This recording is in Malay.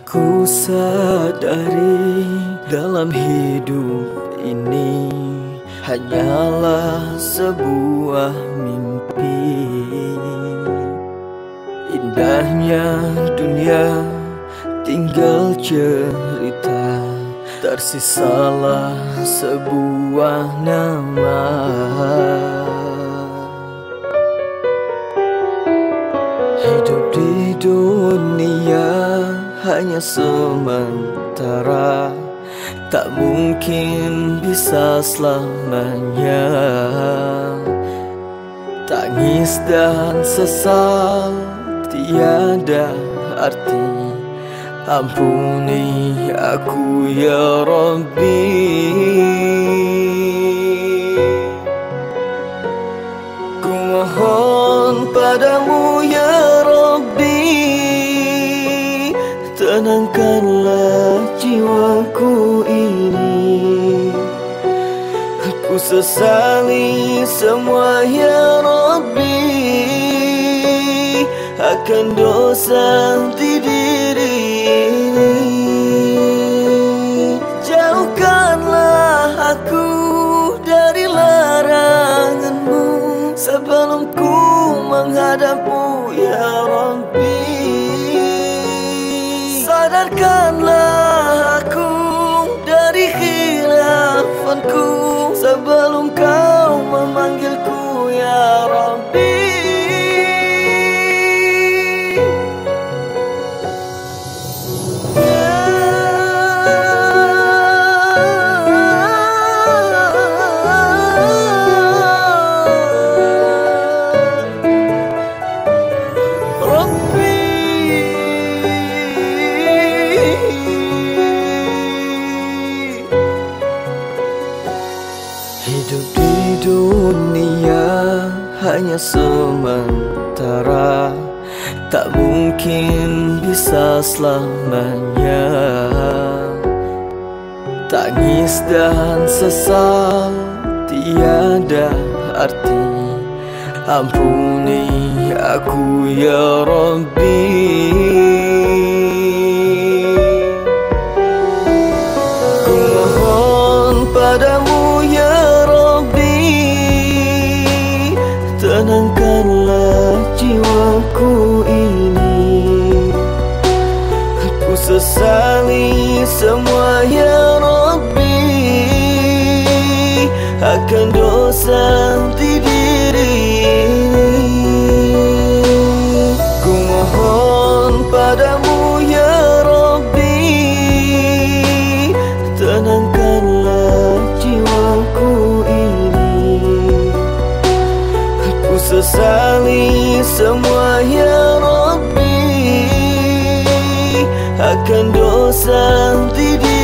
Ku sadari dalam hidup ini hanyalah sebuah mimpi. Indahnya dunia tinggal cerita, tersisalah sebuah nama. Hidup di dunia hanya sementara, tak mungkin bisa selamanya. Tangis dan sesal tiada arti, ampuni aku ya Rabbi. Ku mohon padamu ya Rabbi, tenangkanlah jiwaku ini. Ku sesali semua ya Rabbi akan dosa di diri ini. Jauhkanlah aku dari laranganmu sebelum ku menghadapmu ya Rabbi. Sadarkanlah aku dari khilafanku sebelum kau memanggilku ya Rabbi. Hidup di dunia hanya sementara, tak mungkin bisa selamanya. Tangis dan sesal tiada arti, ampuni aku ya Rabbi. Ku mohon padamu ya Rabbi, tenangkanlah jiwaku ini. Ku sesali semua ya Rabbi akan dosa di diri ini. Ku mohon padamu ya Rabbi, tenangkanlah jiwaku ini. Ku sesali semua ya Rabbi akan dosa di diri.